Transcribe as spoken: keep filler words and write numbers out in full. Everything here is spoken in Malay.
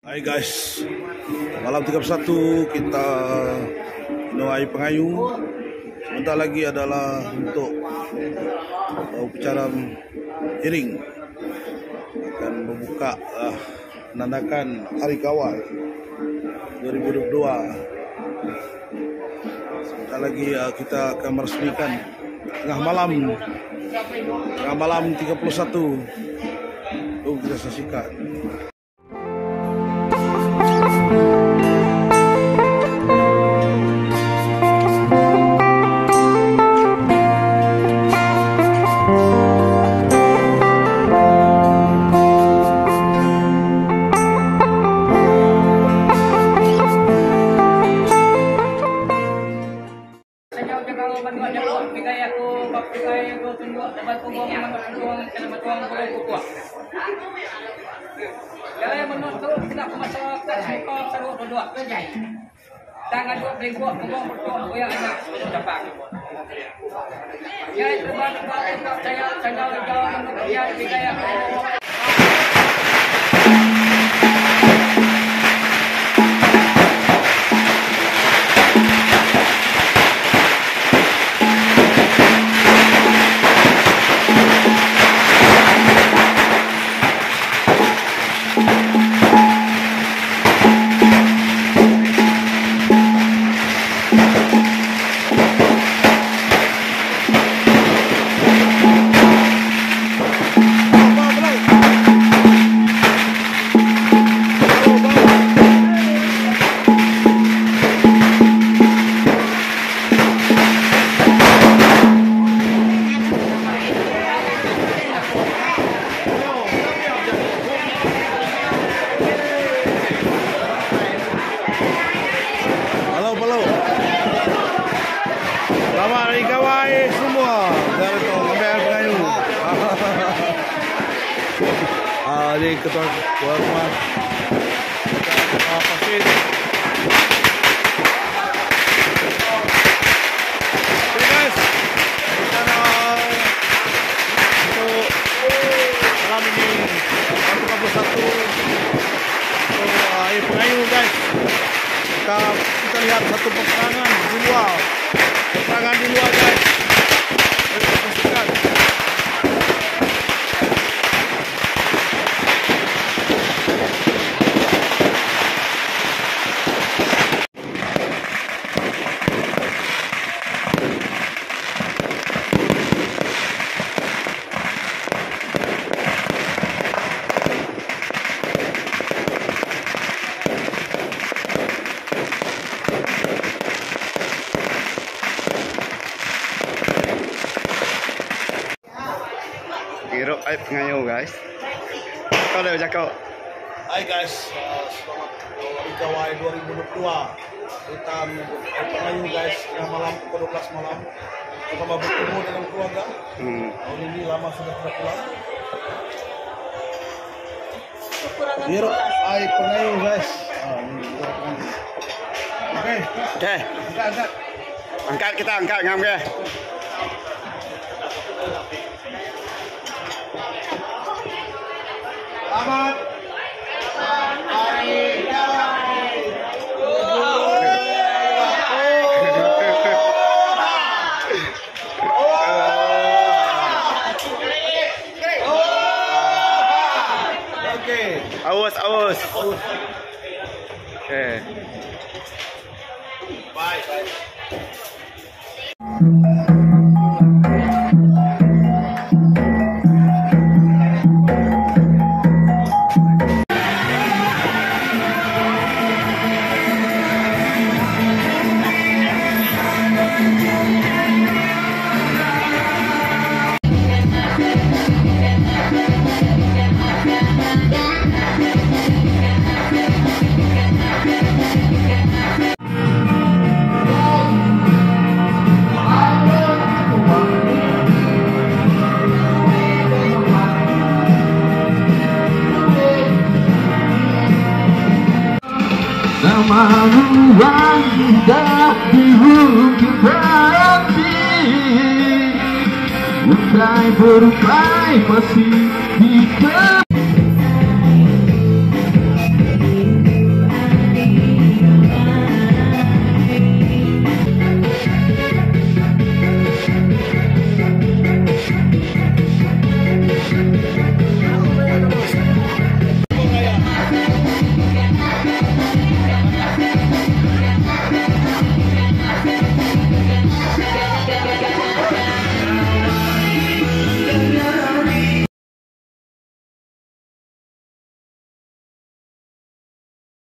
Hai guys, malam tiga puluh satu kita menuai pengayu. Sebentar lagi adalah untuk upacara hiring, akan membuka uh, menandakan Hari Kawal dua ribu dua puluh dua. Sebentar lagi uh, kita akan meresmikan tengah malam tengah malam tiga puluh satu. Tuh kita saksikan. Tangan dua bengkok, punggung bertuak, goyang enak, dapat. Ya, terbang terbang saya sandal jalan ya bigaya. Selamat Hari Kawal semua dari Kampung Pengayu. Ah, ini ketua ketua rumah. Ketua pasir. Oke guys, kita untuk malam ini tiga puluh satu untuk Hari Pengayu guys. Kita kita lihat satu peperangan di luar. Peperangan di luar guys. Kita saksikan. Kira aib Pengayu guys. Kau dah cakap. Hai guys, uh, selamat Hari Kawal dua ribu dua puluh dua. Kita Hari Pengayu guys, yang malam pukul dua belas malam. Kita mau bertemu dengan keluarga. Hmm. Tahun ini lama sudah tidak pulang. Kira Hari Pengayu guys. Ah, ini Hari Pengayu. Oke. Oke. Angkat, angkat. Angkat kita angkat ngam ke. Selamat Hari Kawal. Oke. Awas, awas. Oke. Bye. Manuang indah di bukit Berapi, usai berupai masih di